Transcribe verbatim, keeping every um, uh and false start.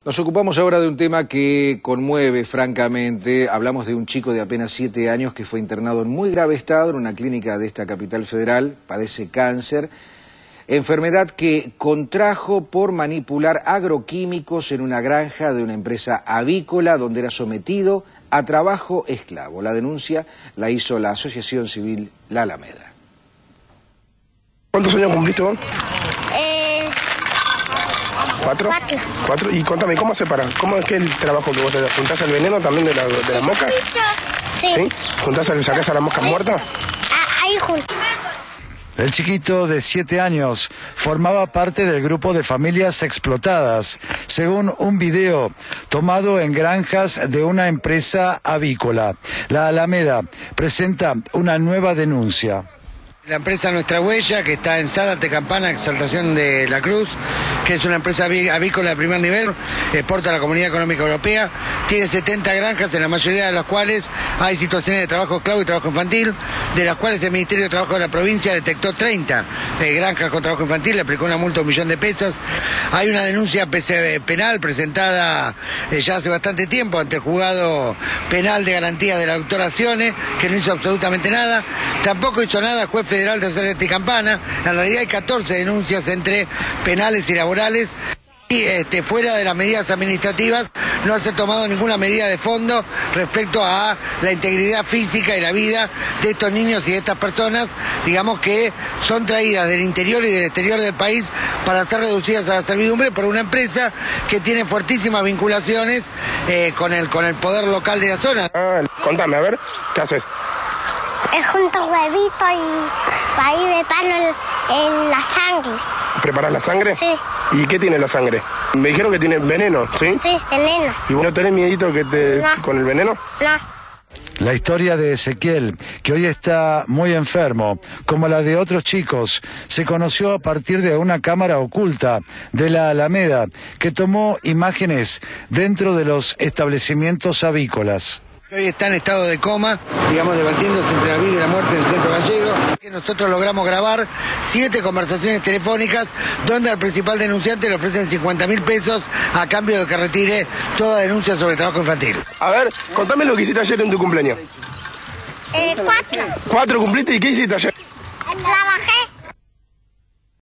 Nos ocupamos ahora de un tema que conmueve francamente. Hablamos de un chico de apenas siete años que fue internado en muy grave estado en una clínica de esta capital federal, padece cáncer, enfermedad que contrajo por manipular agroquímicos en una granja de una empresa avícola donde era sometido a trabajo esclavo. La denuncia la hizo la Asociación Civil La Alameda. ¿Cuántos años cumpliste vos? Eh, ¿Cuatro? Cuatro. ¿Cuatro? Y contame, ¿cómo se para? ¿Cómo es que el trabajo que vos te das? ¿Juntás el veneno también de, la, de las moscas? Sí. ¿Sí? ¿Juntás el, sacás a las moscas muertas? Ah, ahí junto. El chiquito de siete años formaba parte del grupo de familias explotadas, según un video tomado en granjas de una empresa avícola. La Alameda presenta una nueva denuncia. La empresa Nuestra Huella, que está en Zárate, Campana, Exaltación de la Cruz, que es una empresa avícola de primer nivel, exporta a la Comunidad Económica Europea, tiene setenta granjas, en la mayoría de las cuales hay situaciones de trabajo esclavo y trabajo infantil, de las cuales el Ministerio de Trabajo de la provincia detectó treinta eh, granjas con trabajo infantil, le aplicó una multa de un millón de pesos. Hay una denuncia penal presentada eh, ya hace bastante tiempo ante el juzgado penal de garantía de la doctora Cione, que no hizo absolutamente nada. Tampoco hizo nada el juez federal de Zárate y Campana. En realidad hay catorce denuncias entre penales y laborales. Y este, fuera de las medidas administrativas no se ha tomado ninguna medida de fondo respecto a la integridad física y la vida de estos niños y de estas personas, digamos, que son traídas del interior y del exterior del país para ser reducidas a la servidumbre por una empresa que tiene fuertísimas vinculaciones eh, con el con el poder local de la zona. Ah, contame, a ver, ¿qué haces? Es junto huevito y ahí de palo en, en la sangre. ¿Preparás la sangre? Sí. ¿Y qué tiene la sangre? Me dijeron que tiene veneno, ¿sí? Sí, veneno. ¿Y vos no tenés miedito que te... No. con el veneno? No. La historia de Ezequiel, que hoy está muy enfermo, como la de otros chicos, se conoció a partir de una cámara oculta de la Alameda que tomó imágenes dentro de los establecimientos avícolas. Hoy está en estado de coma, digamos, debatiéndose entre la vida y la muerte en el centro gallego. Nosotros logramos grabar siete conversaciones telefónicas donde al principal denunciante le ofrecen cincuenta mil pesos a cambio de que retire toda denuncia sobre trabajo infantil. A ver, contame lo que hiciste ayer en tu cumpleaños. Eh, cuatro. ¿Cuatro cumpliste y qué hiciste ayer?